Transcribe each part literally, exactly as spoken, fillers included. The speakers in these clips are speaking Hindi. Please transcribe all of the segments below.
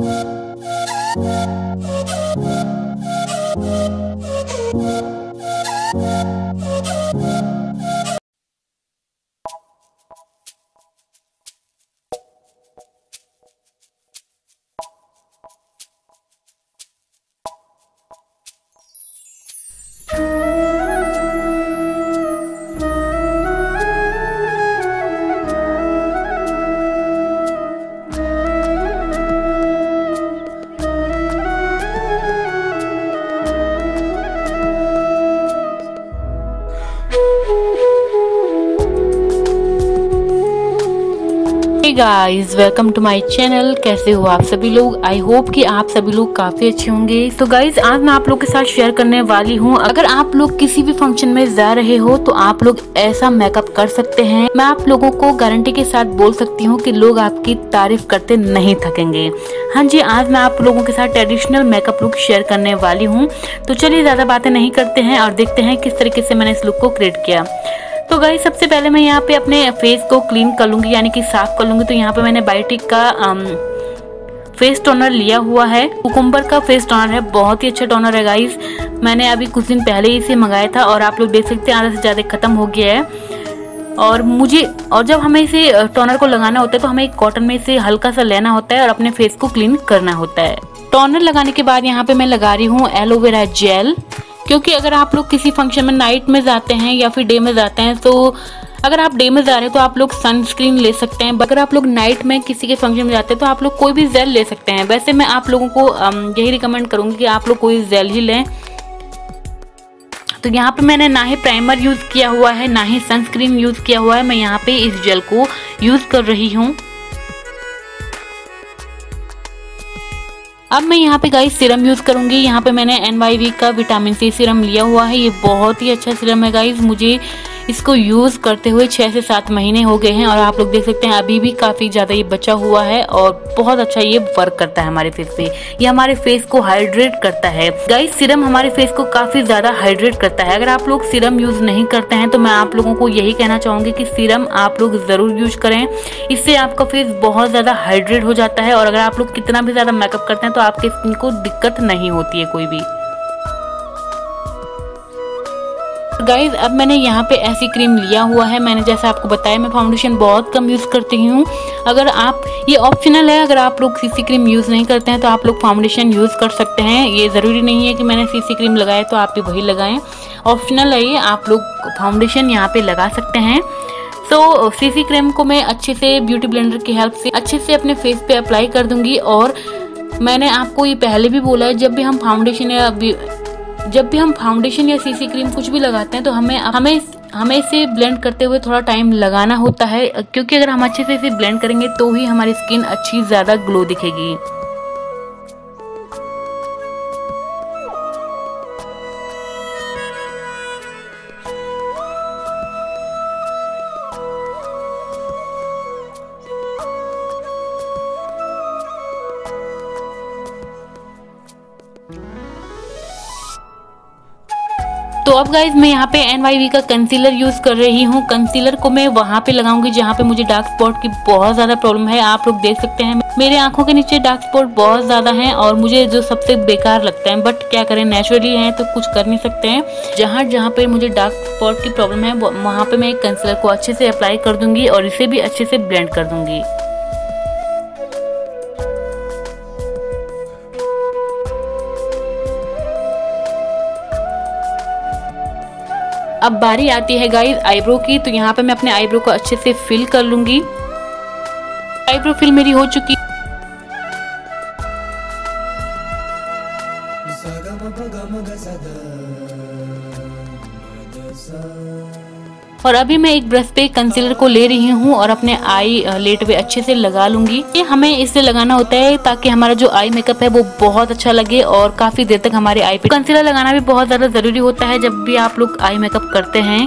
Guys, welcome to my channel. कैसे हो आप सभी लोग? आई होप कि आप सभी लोग काफी अच्छे होंगे। तो गाइस, आज मैं आप लोग के साथ शेयर करने वाली हूँ, अगर आप लोग किसी भी फंक्शन में जा रहे हो तो आप लोग ऐसा मेकअप कर सकते हैं। मैं आप लोगों को गारंटी के साथ बोल सकती हूँ कि लोग आपकी तारीफ करते नहीं थकेंगे। हाँ जी, आज मैं आप लोगों के साथ ट्रेडिशनल मेकअप लुक शेयर करने वाली हूँ। तो चलिए ज्यादा बातें नहीं करते हैं और देखते हैं किस तरीके से मैंने इस लुक को क्रिएट किया। तो गाइस, सबसे पहले मैं यहाँ पे अपने फेस को क्लीन कर लूंगी, यानी कि साफ कर लूंगी। तो यहाँ पे मैंने बायोटिक का आम, फेस टोनर लिया हुआ है। कुकुम्बर का फेस टोनर है, बहुत ही अच्छा टोनर है गाइस। मैंने अभी कुछ दिन पहले ही इसे मंगाया था और आप लोग देख सकते हैं आधा से ज्यादा खत्म हो गया है। और मुझे और जब हमें इसे टोनर को लगाना होता है तो हमें एक कॉटन में इसे हल्का सा लेना होता है और अपने फेस को क्लीन करना होता है। टोनर लगाने के बाद यहाँ पे मैं लगा रही हूँ एलोवेरा जेल, क्योंकि अगर आप लोग किसी फंक्शन में नाइट में जाते हैं या फिर डे में जाते हैं, तो अगर आप डे में जा रहे हैं तो आप लोग सनस्क्रीन ले सकते हैं। अगर आप लोग नाइट में किसी के फंक्शन में जाते हैं तो आप लोग कोई भी जेल ले सकते हैं। वैसे मैं आप लोगों को यही रिकमेंड करूंगी कि आप लोग कोई जेल ही लें। तो यहाँ पे मैंने ना ही प्राइमर यूज किया हुआ है, ना ही सनस्क्रीन यूज किया हुआ है। मैं यहाँ पे इस जेल को यूज कर रही हूँ। अब मैं यहाँ पे गाइस सीरम यूज करूंगी। यहाँ पे मैंने एन वाई वी का विटामिन सी सीरम लिया हुआ है। ये बहुत ही अच्छा सीरम है गाइस। मुझे इसको यूज करते हुए छह से सात महीने हो गए हैं और आप लोग देख सकते हैं अभी भी काफी ज्यादा ये बचा हुआ है और बहुत अच्छा ये वर्क करता है हमारे फेस पे। ये हमारे फेस को हाइड्रेट करता है गाइस। सीरम हमारे फेस को काफी ज्यादा हाइड्रेट करता है। अगर आप लोग सीरम यूज नहीं करते हैं तो मैं आप लोगों को यही कहना चाहूंगी कि सीरम आप लोग जरूर यूज करें। इससे आपका फेस बहुत ज्यादा हाइड्रेट हो जाता है और अगर आप लोग कितना भी ज्यादा मेकअप करते हैं तो आपके स्किन को दिक्कत नहीं होती है कोई भी। गाइज, अब मैंने यहाँ पे ऐसी क्रीम लिया हुआ है। मैंने जैसा आपको बताया मैं फाउंडेशन बहुत कम यूज करती हूँ। अगर आप, ये ऑप्शनल है, अगर आप लोग सीसी क्रीम यूज नहीं करते हैं तो आप लोग फाउंडेशन यूज कर सकते हैं। ये जरूरी नहीं है कि मैंने सीसी क्रीम लगाया तो आप भी वही लगाएं। ऑप्शनल है ये, आप लोग फाउंडेशन यहाँ पे लगा सकते हैं। तो सीसी क्रीम को मैं अच्छे से ब्यूटी ब्लेंडर की हेल्प से अच्छे से अपने फेस पे अप्लाई कर दूंगी। और मैंने आपको ये पहले भी बोला है, जब भी हम फाउंडेशन या जब भी हम फाउंडेशन या सीसी क्रीम कुछ भी लगाते हैं तो हमें हमें हमें इसे ब्लेंड करते हुए थोड़ा टाइम लगाना होता है, क्योंकि अगर हम अच्छे से इसे ब्लेंड करेंगे तो ही हमारी स्किन अच्छी ज्यादा ग्लो दिखेगी। तो अब गाइज मैं यहाँ पे एन वाई वी का कंसीलर यूज कर रही हूँ। कंसीलर को मैं वहाँ पे लगाऊंगी जहाँ पे मुझे डार्क स्पॉट की बहुत ज्यादा प्रॉब्लम है। आप लोग देख सकते हैं मेरे आंखों के नीचे डार्क स्पॉट बहुत ज्यादा हैं और मुझे जो सबसे बेकार लगता है, बट क्या करें, नेचुरली है तो कुछ कर नहीं सकते हैं। जहाँ जहाँ पे मुझे डार्क स्पॉट की प्रॉब्लम है वहाँ पे मैं कंसीलर को अच्छे से अप्लाई कर दूंगी और इसे भी अच्छे से ब्लेंड कर दूंगी। अब बारी आती है गाइस आईब्रो की। तो यहाँ पे मैं अपने आईब्रो को अच्छे से फिल कर लूंगी। आईब्रो फिल मेरी हो चुकी। और अभी मैं एक ब्रश पे कंसीलर को ले रही हूँ और अपने आई लेट पे अच्छे से लगा लूंगी। ये हमें इससे लगाना होता है ताकि हमारा जो आई मेकअप है वो बहुत अच्छा लगे और काफी देर तक हमारे आई पे कंसीलर लगाना भी बहुत ज्यादा जरूरी होता है जब भी आप लोग आई मेकअप करते हैं।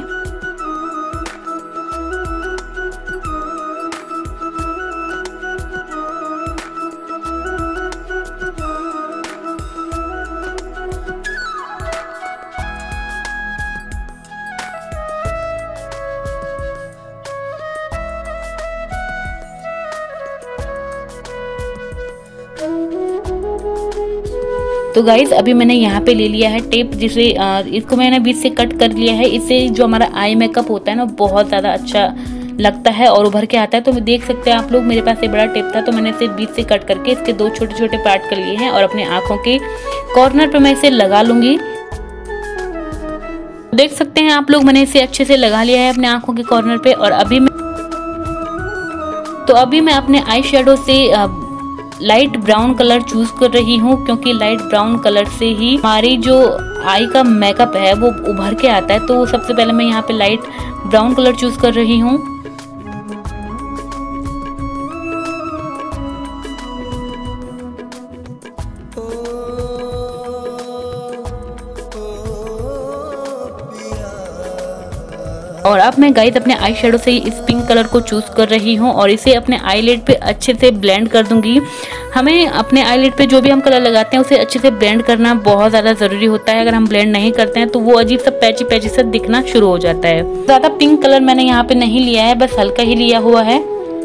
Thank you. तो गाइज अभी मैंने यहाँ पे ले लिया है टेप, जिसे इसको मैंने बीच से कट कर लिया है। इससे जो हमारा आई मेकअप होता है ना बहुत ज़्यादा अच्छा लगता है और उभर के आता है। तो देख सकते हैं आप लोग, मेरे पास एक बड़ा टेप था तो मैंने इसे बीच से कट करके इसके दो छोटे छोटे पार्ट कर लिए हैं और अपने आँखों के कॉर्नर पर मैं इसे लगा लूँगी। देख सकते हैं आप लोग, मैंने इसे अच्छे से लगा लिया है अपने आँखों के कॉर्नर पे। और अभी मैं तो अभी मैं अपने आई शेडो से लाइट ब्राउन कलर चूज कर रही हूँ, क्योंकि लाइट ब्राउन कलर से ही हमारी जो आई का मेकअप है वो उभर के आता है। तो सबसे पहले मैं यहाँ पे लाइट ब्राउन कलर चूज कर रही हूँ। और अब मैं गाइस अपने आई शेडो से इस पिंक कलर को चूज कर रही हूँ और इसे अपने आईलिड पे अच्छे से ब्लेंड कर दूंगी। हमें अपने आईलिड पे जो भी हम कलर लगाते हैं उसे अच्छे से ब्लेंड करना बहुत ज़्यादा ज़रूरी होता है। अगर हम ब्लेंड नहीं करते हैं तो वो अजीब सा पैची पैची सा दिखना शुरू हो जाता है। ज़्यादा पिंक कलर मैंने यहाँ पे नहीं लिया है, बस हल्का ही लिया हुआ है।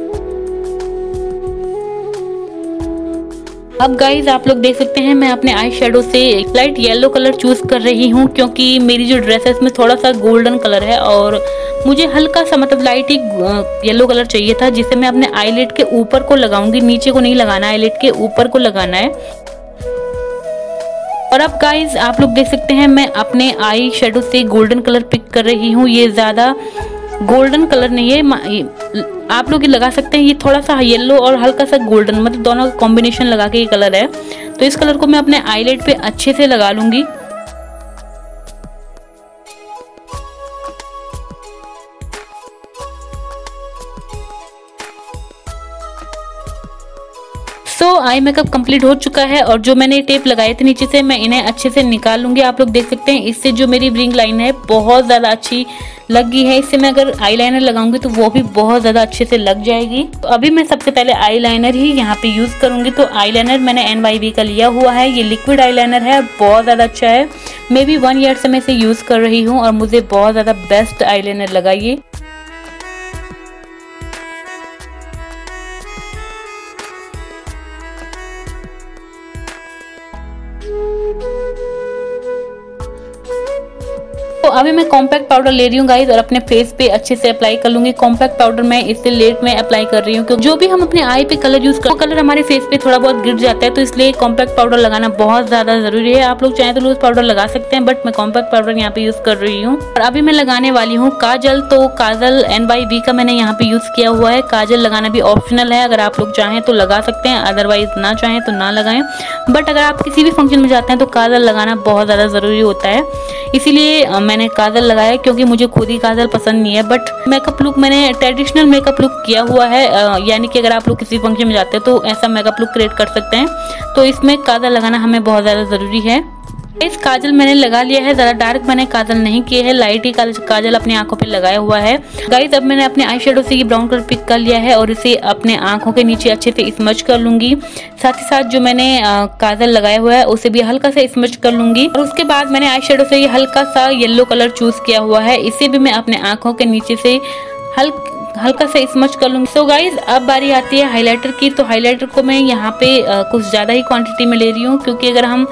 अब गाइज आप लोग देख सकते हैं मैं अपने आई शेडो से लाइट येलो कलर चूज कर रही हूँ, क्योंकि मेरी जो ड्रेस है इसमें थोड़ा सा गोल्डन कलर है और मुझे हल्का सा मतलब लाइट ही येलो कलर चाहिए था, जिसे मैं अपने आईलिड के ऊपर को लगाऊंगी। नीचे को नहीं लगाना, आईलिड के ऊपर को लगाना है। और अब गाइज आप लोग देख सकते हैं मैं अपने आई शेडो से गोल्डन कलर पिक कर रही हूँ। ये ज्यादा गोल्डन कलर नहीं है, आप लोग ये लगा सकते हैं। ये थोड़ा सा येलो और हल्का सा गोल्डन, मतलब दोनों का कॉम्बिनेशन लगा के ये कलर है। तो इस कलर को मैं अपने आईलिड पे अच्छे से लगा लूंगी। सो आई मेकअप कंप्लीट हो चुका है और जो मैंने टेप लगाए थे नीचे से मैं इन्हें अच्छे से निकाल लूंगी। आप लोग देख सकते हैं इससे जो मेरी रिंग लाइन है बहुत ज़्यादा अच्छी लगी है। इससे मैं अगर आईलाइनर लगाऊंगी तो वो भी बहुत ज़्यादा अच्छे से लग जाएगी। तो अभी मैं सबसे पहले आईलाइनर ही यहाँ पे यूज़ करूंगी। तो आईलाइनर मैंने एन वाई बी का लिया हुआ है, ये लिक्विड आईलाइनर है, बहुत ज़्यादा अच्छा है। मे बी वन ईयर से मैं इसे यूज़ कर रही हूँ और मुझे बहुत ज़्यादा बेस्ट आईलाइनर लगा ये। तो अभी मैं कॉम्पैक्ट पाउडर ले रही हूँ गाइस और अपने फेस पे अच्छे से अप्लाई कर लूंगी। कॉम्पैक्ट पाउडर मैं इससे लेट में अप्लाई कर रही हूँ, क्योंकि जो भी हम अपने आई पे कलर यूज करते हैं वो कलर हमारे फेस पे थोड़ा बहुत गिर जाता है। तो इसलिए कॉम्पैक्ट पाउडर लगाना बहुत ज्यादा जरूरी है। आप लोग चाहें तो लूज पाउडर लगा सकते हैं, बट मैं कॉम्पैक्ट पाउडर यहाँ पे यूज कर रही हूँ। और अभी मैं लगाने वाली हूँ काजल। तो काजल एन वाई बी का मैंने यहाँ पे यूज किया हुआ है। काजल लगाना भी ऑप्शनल है, अगर आप लोग चाहें तो लगा सकते हैं, अदरवाइज ना चाहें तो ना लगाएं। बट अगर आप किसी भी फंक्शन में जाते हैं तो काजल लगाना बहुत ज्यादा जरूरी होता है, इसीलिए मैंने काजल लगाया, क्योंकि मुझे खुद ही काजल पसंद नहीं है। बट मेकअप लुक मैंने ट्रेडिशनल मेकअप लुक किया हुआ है, यानी कि अगर आप लोग किसी फंक्शन में जाते हैं तो ऐसा मेकअप लुक क्रिएट कर सकते हैं। तो इसमें काजल लगाना हमें बहुत ज़्यादा ज़रूरी है। इस काजल मैंने लगा लिया है, ज़्यादा डार्क मैंने काजल नहीं किए है, लाइट ही काजल अपनी आंखों पे लगाया हुआ है। गाइस अब मैंने अपने आई शेडो से ये ब्राउन कलर पिक कर लिया है और इसे अपने आंखों के नीचे अच्छे से स्मच कर लूंगी। साथ ही साथ जो मैंने काजल लगाया हुआ है उसे भी हल्का सा स्मच कर लूंगी। और उसके बाद मैंने आई शेडो से ये हल्का सा येलो कलर चूज किया हुआ है, इसे भी मैं अपने आंखों के नीचे से हल्का हल्का सा स्मच कर लूंगी। सो गाइज अब बारी आती है हाइलाइटर की। तो हाइलाइटर को मैं यहाँ पे आ, कुछ ज़्यादा ही क्वांटिटी में ले रही हूँ, क्योंकि अगर हम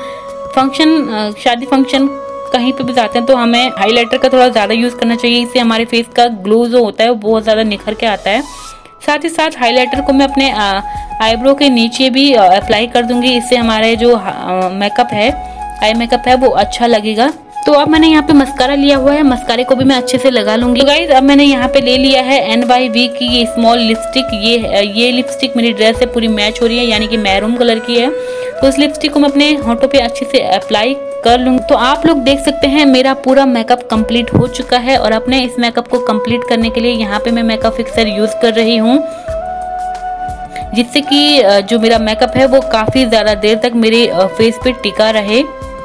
फंक्शन शादी फंक्शन कहीं पे भी जाते हैं तो हमें हाइलाइटर का थोड़ा ज़्यादा यूज़ करना चाहिए। इससे हमारे फेस का ग्लो जो होता है वो बहुत ज़्यादा निखर के आता है। साथ ही साथ हाइलाइटर को मैं अपने आईब्रो के नीचे भी अप्लाई कर दूंगी, इससे हमारे जो मेकअप है, आई मेकअप है, वो अच्छा लगेगा। तो अब मैंने यहाँ पे मस्कारा लिया हुआ है, मस्कारे को भी मैं अच्छे से लगा लूंगी। तो गाइज अब मैंने यहाँ पे ले लिया है एन वाई बी की ये स्मॉल लिपस्टिक। ये ये लिपस्टिक मेरी ड्रेस से पूरी मैच हो रही है, यानी कि मैरून कलर की है। तो इस लिपस्टिक को मैं अपने होंठों पे अच्छे से अप्लाई कर लूंगी। तो आप लोग देख सकते हैं मेरा पूरा मेकअप कंप्लीट हो चुका है और अपने इस मेकअप को कंप्लीट करने के लिए यहाँ पे मैं मेकअप फिक्सर यूज कर रही हूँ, जिससे कि जो मेरा मेकअप है वो काफी ज्यादा देर तक मेरे फेस पे टिका रहे।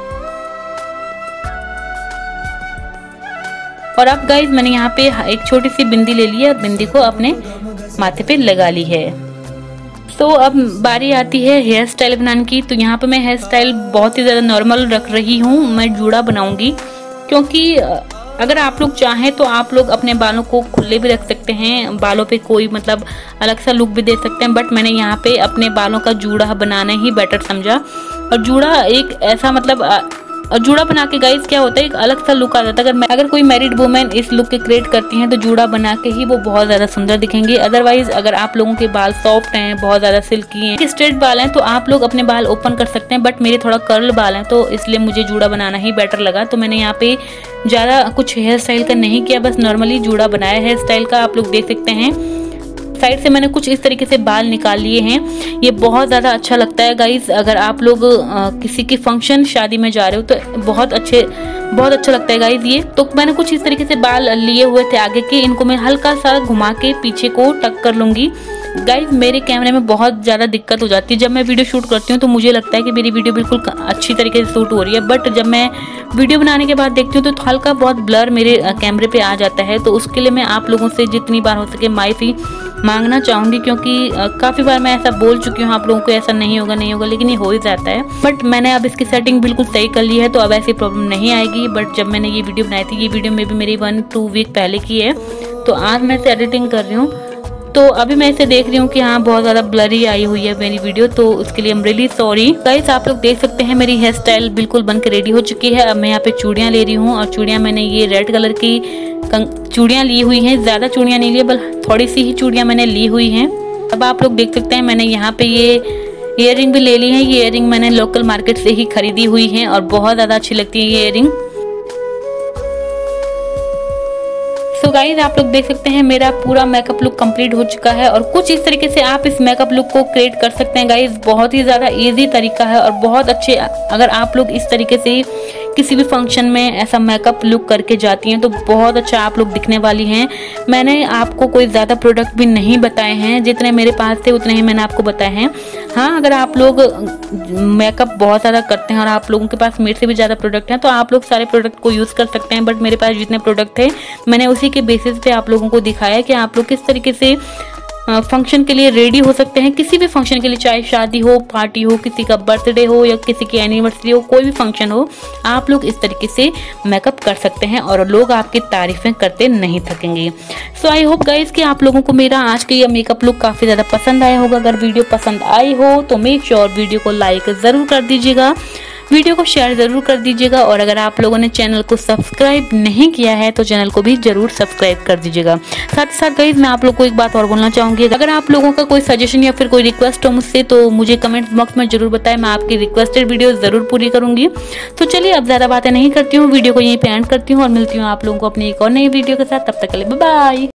और अब गाइज मैंने यहाँ पे एक छोटी सी बिंदी ले ली है, बिंदी को अपने माथे पे लगा ली है। तो अब बारी आती है हेयर स्टाइल बनाने की। तो यहाँ पे मैं हेयर स्टाइल बहुत ही ज़्यादा नॉर्मल रख रही हूँ। मैं जूड़ा बनाऊंगी, क्योंकि अगर आप लोग चाहें तो आप लोग अपने बालों को खुले भी रख सकते हैं, बालों पे कोई मतलब अलग सा लुक भी दे सकते हैं, बट मैंने यहाँ पे अपने बालों का जूड़ा बनाना ही बेटर समझा। और जूड़ा एक ऐसा मतलब और जूड़ा बना के गाइस क्या होता है, एक अलग सा लुक आ जाता है। अगर अगर कोई मैरिड वुमेन इस लुक के क्रिएट करती हैं तो जूड़ा बना के ही वो बहुत ज़्यादा सुंदर दिखेंगे। अदरवाइज अगर आप लोगों के बाल सॉफ्ट हैं, बहुत ज़्यादा सिल्की हैं, स्ट्रेट बाल हैं, तो आप लोग अपने बाल ओपन कर सकते हैं, बट मेरे थोड़ा कर्ल बाल हैं तो इसलिए मुझे जूड़ा बनाना ही बेटर लगा। तो मैंने यहाँ पे ज़्यादा कुछ हेयर स्टाइल का नहीं किया, बस नॉर्मली जूड़ा बनाया हेयर स्टाइल का, आप लोग देख सकते हैं। साइड से मैंने कुछ इस तरीके से बाल निकाल लिए हैं। ये बहुत ज़्यादा अच्छा लगता है गाइस, अगर आप लोग आ, किसी की फंक्शन शादी में जा रहे हो तो बहुत अच्छे बहुत अच्छा लगता है गाइस ये। तो मैंने कुछ इस तरीके से बाल लिए हुए थे आगे के, इनको मैं हल्का सा घुमा के पीछे को टक कर लूँगी। गाइस मेरे कैमरे में बहुत ज़्यादा दिक्कत हो जाती है, जब मैं वीडियो शूट करती हूँ तो मुझे लगता है कि मेरी वीडियो बिल्कुल अच्छी तरीके से शूट हो रही है, बट जब मैं वीडियो बनाने के बाद देखती हूँ तो हल्का बहुत ब्लर मेरे कैमरे पे आ जाता है। तो उसके लिए मैं आप लोगों से जितनी बार हो सके माफ़ी मांगना चाहूँगी, क्योंकि काफ़ी बार मैं ऐसा बोल चुकी हूँ आप लोगों को ऐसा नहीं होगा नहीं होगा, लेकिन ये हो ही जाता है। बट मैंने अब इसकी सेटिंग बिल्कुल सही कर ली है, तो अब ऐसी प्रॉब्लम नहीं आएगी। बट जब मैंने ये वीडियो बनाई थी, ये वीडियो में भी मेरी वन टू वीक पहले की है, तो आज मैं इसे एडिटिंग कर रही हूँ, तो अभी मैं इसे देख रही हूँ कि हाँ बहुत ज़्यादा ब्लरी आई हुई है मेरी वीडियो, तो उसके लिए I am really sorry. Guys आप लोग देख सकते हैं मेरी हेयर स्टाइल बिल्कुल बन के रेडी हो चुकी है। अब मैं यहाँ पे चूड़ियाँ ले रही हूँ, और चूड़ियाँ मैंने ये रेड कलर की चूड़ियाँ ली हुई हैं, ज़्यादा चूड़ियाँ नहीं ली, बल थोड़ी सी ही चूड़ियाँ मैंने ली हुई हैं। अब आप लोग देख सकते हैं मैंने यहाँ पे ये ईयर रिंग भी ले ली है। ये ईयर रिंग मैंने लोकल मार्केट से ही खरीदी हुई है और बहुत ज़्यादा अच्छी लगती है ये ईयर रिंग। तो गाइज आप लोग देख सकते हैं मेरा पूरा मेकअप लुक कंप्लीट हो चुका है, और कुछ इस तरीके से आप इस मेकअप लुक को क्रिएट कर सकते हैं गाइज। बहुत ही ज़्यादा इजी तरीका है और बहुत अच्छे, अगर आप लोग इस तरीके से किसी भी फंक्शन में ऐसा मेकअप लुक करके जाती हैं तो बहुत अच्छा आप लोग दिखने वाली हैं। मैंने आपको कोई ज़्यादा प्रोडक्ट भी नहीं बताए हैं, जितने मेरे पास थे उतने ही मैंने आपको बताए हैं। हाँ अगर आप लोग मेकअप बहुत ज़्यादा करते हैं और आप लोगों के पास मेरे से भी ज़्यादा प्रोडक्ट हैं तो आप लोग सारे प्रोडक्ट को यूज़ कर सकते हैं, बट मेरे पास जितने प्रोडक्ट थे मैंने उसी के बेसिस पे आप लोगों को दिखाया कि आप लोग किस तरीके से फंक्शन के लिए रेडी हो सकते हैं। किसी भी फंक्शन के लिए, चाहे शादी हो, पार्टी हो, किसी का बर्थडे हो या किसी की एनिवर्सरी हो, कोई भी फंक्शन हो, आप लोग इस तरीके से मेकअप कर सकते हैं और लोग आपकी तारीफें करते नहीं थकेंगे। सो आई होप गाइज कि आप लोगों को मेरा आज का ये मेकअप लुक काफ़ी ज़्यादा पसंद आया होगा। अगर वीडियो पसंद आई हो तो मेक श्योर वीडियो को लाइक ज़रूर कर दीजिएगा, वीडियो को शेयर ज़रूर कर दीजिएगा, और अगर आप लोगों ने चैनल को सब्सक्राइब नहीं किया है तो चैनल को भी ज़रूर सब्सक्राइब कर दीजिएगा। साथ ही साथ गाइस मैं आप लोग को एक बात और बोलना चाहूँगी, अगर आप लोगों का कोई सजेशन या फिर कोई रिक्वेस्ट हो मुझसे तो मुझे कमेंट बॉक्स में ज़रूर बताएं, मैं आपकी रिक्वेस्टेड वीडियो ज़रूर पूरी करूँगी। तो चलिए अब ज़्यादा बातें नहीं करती हूँ, वीडियो को यहीं पे एंड करती हूँ और मिलती हूँ आप लोगों को अपनी एक और नई वीडियो के साथ। तब तक के लिए बाय बाय।